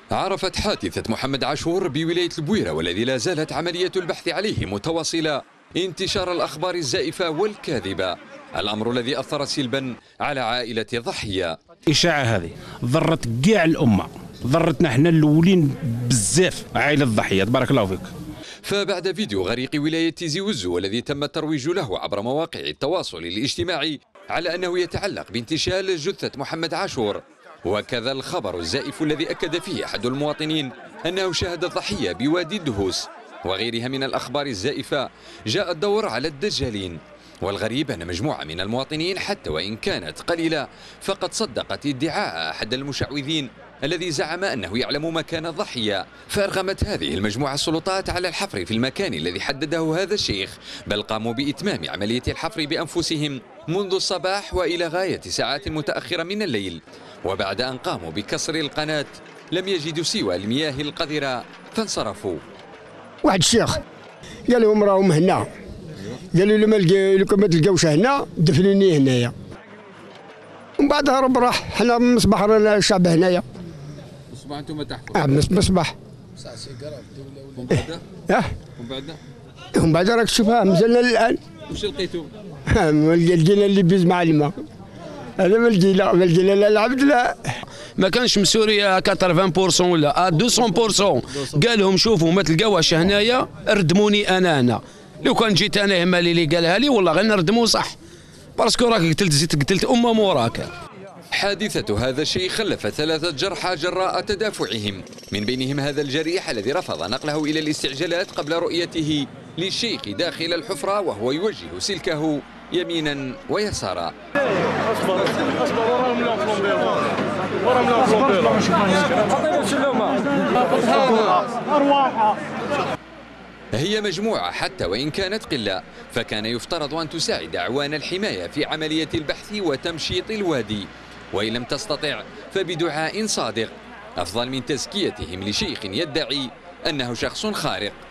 عرفت حادثة محمد عاشور بولاية البويرة والذي لا زالت عملية البحث عليه متواصلة انتشار الأخبار الزائفة والكاذبة، الأمر الذي أثر سلبا على عائلة الضحية. الإشاعة هذه ضرت كاع الأمة، ضرتنا احنا الأولين بزاف، عائلة الضحية تبارك الله فيك. فبعد فيديو غريق ولاية تيزي وزو والذي تم الترويج له عبر مواقع التواصل الاجتماعي على أنه يتعلق بانتشال جثة محمد عاشور، وكذا الخبر الزائف الذي أكد فيه أحد المواطنين أنه شاهد الضحية بوادي الدهوس وغيرها من الأخبار الزائفة، جاء الدور على الدجالين. والغريب أن مجموعة من المواطنين حتى وإن كانت قليلة فقد صدقت ادعاء أحد المشعوذين الذي زعم أنه يعلم مكان الضحية، فأرغمت هذه المجموعة السلطات على الحفر في المكان الذي حدده هذا الشيخ، بل قاموا بإتمام عملية الحفر بأنفسهم منذ الصباح وإلى غاية ساعات متأخرة من الليل. وبعد أن قاموا بكسر القناة لم يجدوا سوى المياه القذرة فانصرفوا. واحد الشيخ قال لهم راهم هنا، قالوا لكم ما تلقاوش هنا دفنوني هنايا، ومن بعد هرب راح. حنا من الصباح رانا الشعب هنايا. الصباح انتم تحفروا؟ من الصباح. ومن بعد؟ ومن بعد؟ ومن بعد راك تشوفها مازلنا الان. واش لقيتوا؟ لقينا اللي بيز مع الماء، هذا ما لقينا لا العبد لا. ما كانش مسورية 80% ولا 200%. قال لهم شوفوا ما تلقاوهاش هنايا ردموني انا هنا. لو كان جيت انا هما اللي قالها لي والله غير نردمو صح، باسكو راك قتلت امه موراك. حادثة هذا الشيء خلفت 3 جرحى جراء تدافعهم، من بينهم هذا الجريح الذي رفض نقله إلى الاستعجالات قبل رؤيته للشيخ داخل الحفرة وهو يوجه سلكه يمينا ويسارا. اصبر وراهم هي مجموعة حتى وإن كانت قلة، فكان يفترض أن تساعد أعوان الحماية في عملية البحث وتمشيط الوادي، وإن لم تستطع فبدعاء صادق أفضل من تزكيتهم لشيخ يدعي أنه شخص خارق.